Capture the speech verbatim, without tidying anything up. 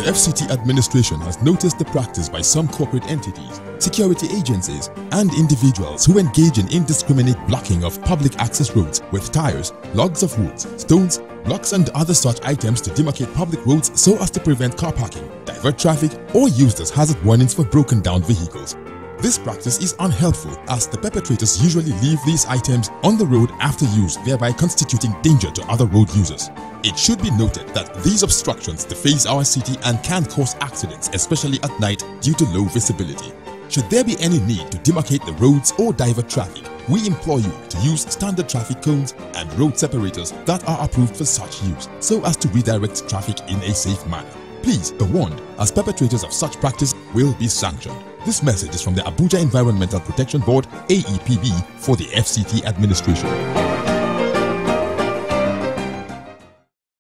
The F C T administration has noticed the practice by some corporate entities, security agencies, and individuals who engage in indiscriminate blocking of public access roads with tires, logs of wood, stones, blocks and other such items to demarcate public roads so as to prevent car parking, divert traffic, or used as hazard warnings for broken down vehicles. This practice is unhelpful as the perpetrators usually leave these items on the road after use, thereby constituting danger to other road users. It should be noted that these obstructions deface our city and can cause accidents, especially at night due to low visibility. Should there be any need to demarcate the roads or divert traffic, we implore you to use standard traffic cones and road separators that are approved for such use so as to redirect traffic in a safe manner. Please be warned, as perpetrators of such practice will be sanctioned. This message is from the Abuja Environmental Protection Board, A E P B, for the F C T administration.